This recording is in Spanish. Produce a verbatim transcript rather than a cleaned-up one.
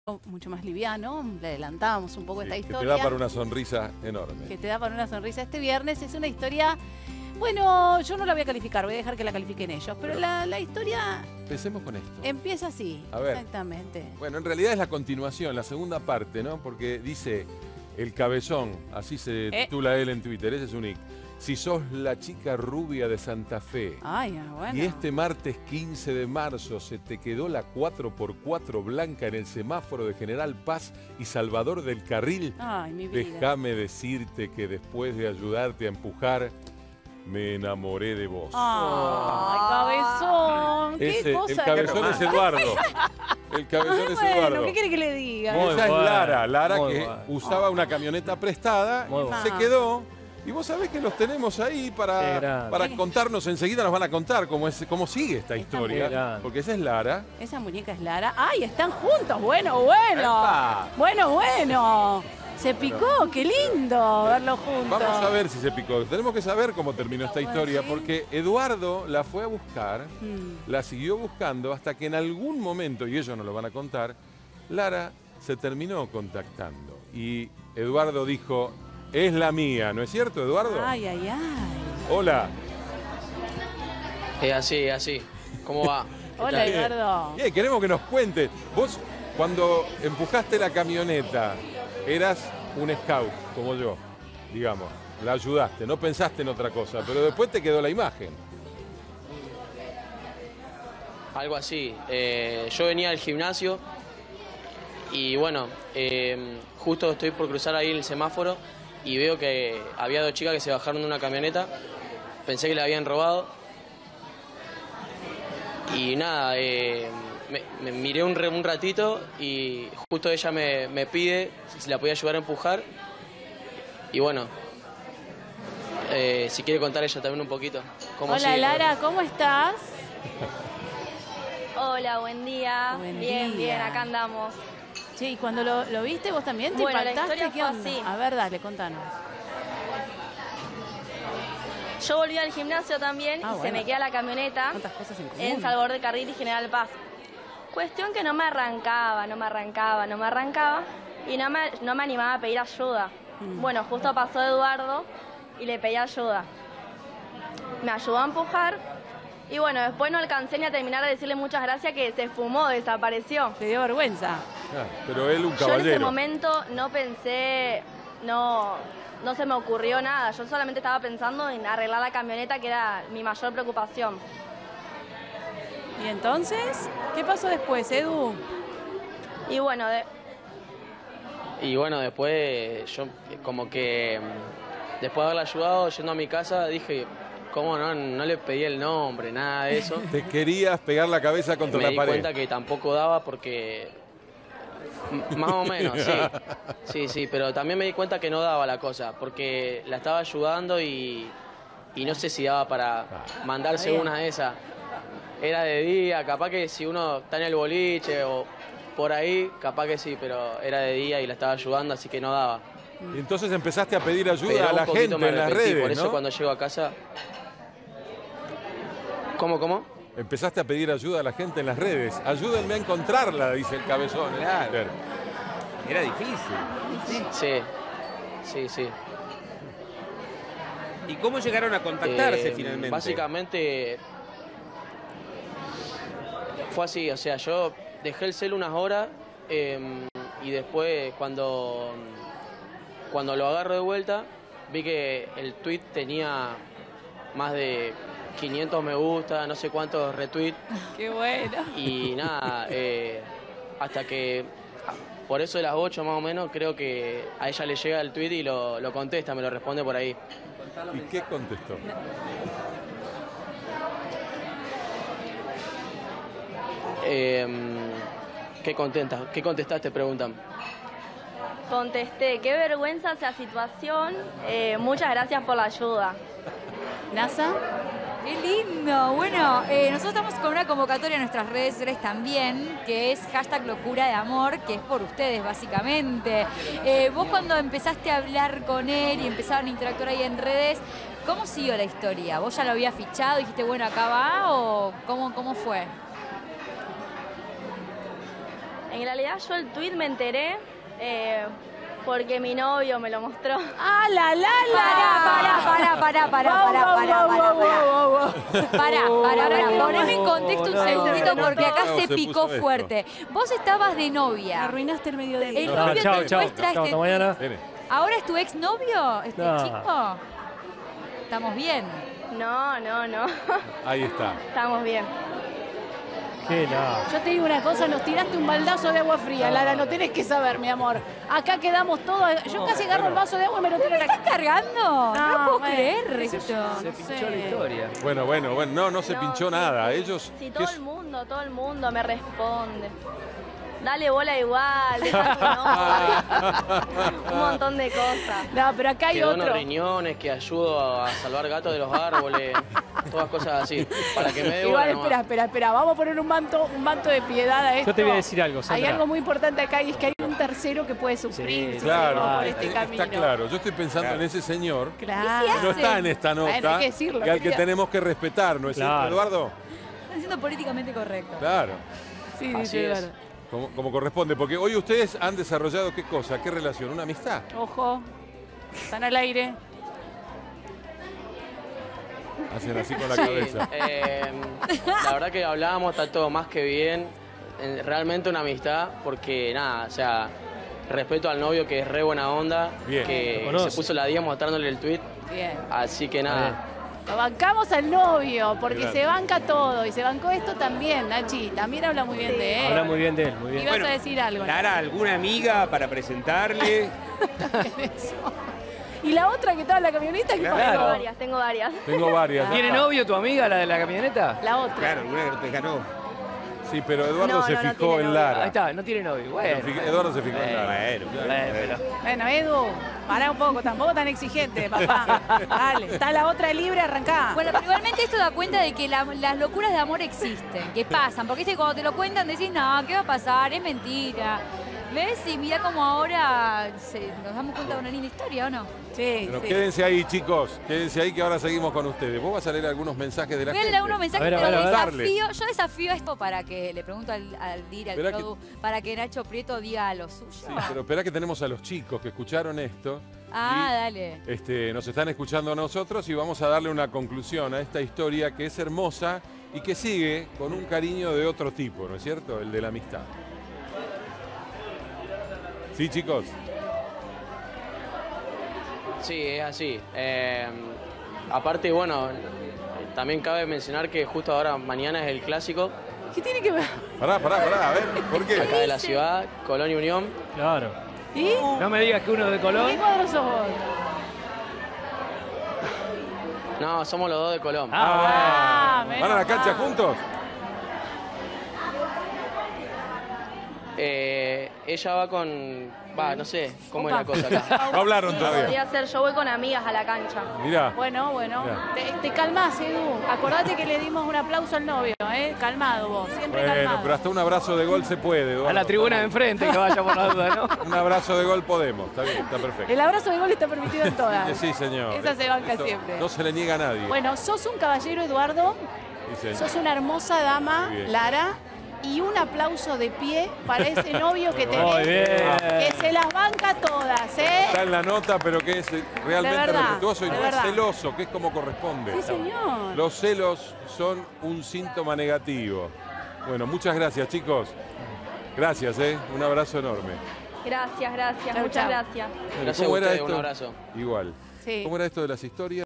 mucho más liviano, le adelantábamos un poco Sí, esta que historia. te da para una sonrisa enorme. Que te da para una sonrisa este viernes. Es una historia, bueno, yo no la voy a calificar, voy a dejar que la califiquen ellos, pero la, la historia... Empecemos con esto. Empieza así, A ver. exactamente. Bueno, en realidad es la continuación, la segunda parte, ¿no? Porque dice El Cabezón, así se Eh. titula él en Twitter, ese es un nick. Si sos la chica rubia de Santa Fe Ay, bueno. y este martes quince de marzo se te quedó la cuatro por cuatro blanca en el semáforo de General Paz y Salvador del Carril, Ay, mi vida. déjame decirte que después de ayudarte a empujar, me enamoré de vos. Ay, cabezón. Qué Ese, cosa. el cabezón es Eduardo. El cabezón Ay, es bueno, Eduardo. ¿qué quiere que le diga? Muy Esa es bueno, Lara, Lara muy que bueno. usaba una camioneta prestada, Muy se bueno. quedó. Y vos sabés que los tenemos ahí Qué para, grande. para contarnos, enseguida nos van a contar cómo, es, cómo sigue esta historia. grande. Porque esa es Lara. Esa muñeca es Lara. ¡Ay, están juntos! Bueno, bueno. ¡Epa! Bueno, bueno. Se picó, qué lindo verlos juntos. Vamos a ver si se picó. Tenemos que saber cómo terminó esta Bueno, historia, sí. porque Eduardo la fue a buscar, Mm. la siguió buscando, hasta que en algún momento, y ellos nos lo van a contar, Lara se terminó contactando. Y Eduardo dijo, es la mía, ¿no es cierto, Eduardo? Ay, ay, ay. Hola. Es así, es así. ¿Cómo va? ¿Qué Hola, tal? Eduardo. Bien, queremos que nos cuentes. Vos, cuando empujaste la camioneta, eras un scout, como yo, digamos. La ayudaste, no pensaste en otra cosa, pero después te quedó la imagen. Algo así. Eh, yo venía del gimnasio y bueno, eh, justo estoy por cruzar ahí el semáforo y veo que había dos chicas que se bajaron de una camioneta. Pensé que la habían robado. Y nada, eh, me, me miré un, re- un ratito y justo ella me, me pide si la podía ayudar a empujar. Y bueno, eh, si quiere contar ella también un poquito. ¿Cómo Hola, sigue? Lara, ¿cómo estás? Hola, buen día. Buen bien, día. bien, acá andamos. Che, ¿y cuando lo, lo viste vos también te Bueno, la impactaste? historia ¿Qué fue onda? así. A ver, dale, contanos. Yo volví al gimnasio también Ah, y se bueno. me queda la camioneta ¿Cuántas cosas en común? en Salvador del Carril y General Paz. Cuestión que no me arrancaba, no me arrancaba, no me arrancaba y no me, no me animaba a pedir ayuda. Mm. Bueno, justo pasó Eduardo y le pedí ayuda. Me ayudó a empujar y bueno, después no alcancé ni a terminar de decirle muchas gracias que se esfumó, desapareció. Te dio vergüenza. Ah, pero él un Yo en ese caballero. momento no pensé, no, no se me ocurrió nada. Yo solamente estaba pensando en arreglar la camioneta, que era mi mayor preocupación. ¿Y entonces? ¿Qué pasó después, Edu? Y bueno, de- Y bueno, después yo como que mm, después de haberla ayudado yendo a mi casa dije, ¿cómo no? No le pedí el nombre, nada de eso. Te querías pegar la cabeza contra Me la di pared. cuenta que tampoco daba porque m- más o menos, sí. Sí, sí, pero también me di cuenta que no daba la cosa porque la estaba ayudando y, y no sé si daba para mandarse Está bien. una de esas. Era de día, capaz que si uno está en el boliche o por ahí, capaz que sí, pero era de día y la estaba ayudando, así que no daba. Y entonces empezaste a pedir ayuda Pero a un la poquito gente me en las arrepentí, redes, por eso ¿no? cuando llego a casa... ¿Cómo, cómo? Empezaste a pedir ayuda a la gente en las redes. Ayúdenme a encontrarla, dice el cabezón. en Claro. Twitter. Era difícil. Sí, sí, sí. ¿Y cómo llegaron a contactarse Eh, finalmente? Básicamente fue así, o sea, yo dejé el cel unas horas eh, y después cuando, cuando lo agarro de vuelta vi que el tweet tenía más de quinientos me gusta, no sé cuántos retweets Qué bueno. y nada, eh, hasta que ah, por eso de las ocho más o menos creo que a ella le llega el tweet y lo, lo contesta, me lo responde por ahí. ¿Y qué contestó? Eh, ¿Qué contenta? ¿Qué contestaste? Preguntan. contesté, qué vergüenza esa situación, eh, muchas gracias por la ayuda. ¿NASA? ¡Qué lindo! Bueno, eh, nosotros estamos con una convocatoria en nuestras redes sociales también, que es hashtag locura de amor, que es por ustedes básicamente. Eh, vos cuando empezaste a hablar con él y empezaron a interactuar ahí en redes, ¿cómo siguió la historia? ¿Vos ya lo habías fichado y dijiste, bueno, acá va? ¿O cómo, cómo fue? En realidad yo el tweet me enteré eh, porque mi novio me lo mostró. ¡Ah, la, la, Pará, la! pará, pará, pará, pará, Wow, pará, wow, pará, wow, pará, wow, pará. wow, wow. Pará, pará, pará. Poneme en contexto un no, segundito no, porque acá no, se se picó puso esto. fuerte. Vos estabas de novia. Arruinaste el mediodía. El No, novio chao, te chao, muestra chao, este hasta mañana. Viene. ¿Ahora es tu exnovio, este No. chico? ¿Estamos bien? No, no, no. Ahí está. Estamos bien. Qué nada. Yo te digo una cosa, nos tiraste un baldazo de agua fría, Lara, lo tenés que saber, mi amor. Acá quedamos todos. Yo casi agarro el vaso de agua y me lo tiro a la ¿Estás cargando? No, No, lo puedo bueno, creer Se, esto. se pinchó la historia. Bueno, bueno, bueno, no, no se No, pinchó sí. nada. Ellos. Si ¿qué todo es? el mundo, todo el mundo me responde. Dale bola igual, deja tu novio. Un montón de cosas. No, pero acá hay Que dono otro. riñones, que ayudo a salvar gatos de los árboles, todas cosas así. Para que me dé Igual, bola nomás. espera, espera, espera. Vamos a poner un manto, un manto de piedad a esto. Yo te voy a decir algo, Hay Sandra. algo muy importante acá y es que hay un tercero que puede sufrir Sí, si Claro, seguimos por Ah, este eh, camino. está claro. Yo estoy pensando en ese señor Claro. que no está en esta nota, Bueno, hay que decirlo, que al que querida. tenemos que respetar, ¿no es Claro. cierto, Eduardo? Están siendo políticamente correcto. Claro, Sí, Así dice es. Eduardo. como, como corresponde. Porque hoy ustedes han desarrollado qué cosa, qué relación, una amistad. Ojo, están al aire. Hacen así con la Sí, cabeza. eh, la verdad que hablábamos, está todo más que bien. Eh, Realmente una amistad, porque nada, o sea, respeto al novio que es re buena onda, Bien. Lo que conoce. se puso la día mostrándole el tweet. Bien. Así que nada, Lo bancamos al novio, porque Claro. se banca todo. Y se bancó esto también, Nachi. También habla muy bien de él. Habla muy bien de él, muy bien. Ibas Bueno, a decir algo. Lara, ¿alguna amiga para presentarle? Eso. Y la otra que estaba en la camioneta, ¿qué Claro. pasó? Tengo varias, tengo varias. Tengo varias. ya ¿Tiene está. novio tu amiga, la de la camioneta? La otra. Claro, alguna que no te ganó. Sí, pero Eduardo No, se no, no fijó tiene en novio. Lara. Ahí está, no tiene novio. Bueno. Pero fij- Eduardo se fijó en Lara. Bueno, Bueno, pero- Bueno, Edu, pará un poco, tampoco tan exigente, papá. Dale, está la otra libre, arrancá. Bueno, pero igualmente esto da cuenta de que la- las locuras de amor existen, que pasan. Porque este, cuando te lo cuentan decís, no, ¿qué va a pasar? Es mentira. ¿Ves? Y mira cómo ahora se- nos damos cuenta de una linda historia, ¿o no? Sí, Bueno, sí. quédense ahí, chicos. Quédense ahí que ahora seguimos con ustedes. Vos vas a leer algunos mensajes de la Voy a gente. leer algunos mensajes, A ver, a pero ver, a ver. desafío, yo desafío esto para que le pregunto al, al D I R, al Esperá Produ, para que Nacho Prieto diga lo suyo. Sí, pero espera que tenemos a los chicos que escucharon esto. Ah, y, dale. este, nos están escuchando a nosotros y vamos a darle una conclusión a esta historia que es hermosa y que sigue con un cariño de otro tipo, ¿no es cierto? El de la amistad. Sí, chicos. sí, es así. Eh, aparte, bueno, también cabe mencionar que justo ahora, mañana es el clásico, ¿Qué tiene que ver? Pará, pará, pará. A ver, ¿por qué? acá de la ciudad, Colón y Unión. Claro. ¿Y? No me digas que uno de ¿Qué Colón. cuadro sos vos? No, somos los dos de Colón. Ah, Ah, menos ¿Van a la cancha mal. juntos? Eh, ella va con... Va, no sé cómo es la cosa acá. No hablaron todavía. Podría ser, yo voy con amigas a la cancha. Mirá. Bueno, bueno. Mirá. Te, te calmás, Edu. Acordate que le dimos un aplauso al novio, ¿eh? Calmado vos, siempre Bueno, calmado. pero hasta un abrazo de gol se puede, Eduardo. a la tribuna de enfrente que vaya por la duda, ¿no? Un abrazo de gol podemos. Está bien, está perfecto. El abrazo de gol está permitido en todas. Sí, señor. Esa se banca Eso siempre. No se le niega a nadie. Bueno, sos un caballero, Eduardo. Sí, señor. Sos una hermosa dama, Muy bien. Lara. Y un aplauso de pie para ese novio que tenés. Muy bien. Que se las banca todas, ¿eh? Está en la nota, pero que es eh, realmente De verdad, respetuoso y de no verdad. es celoso, que es como corresponde. Sí, señor. Los celos son un síntoma negativo. Bueno, muchas gracias, chicos. Gracias, ¿eh? Un abrazo enorme. Gracias, gracias, Chau, muchas chau. gracias. Gracias a ¿Cómo era ustedes, esto? un abrazo. Igual. Sí. ¿Cómo era esto de las historias?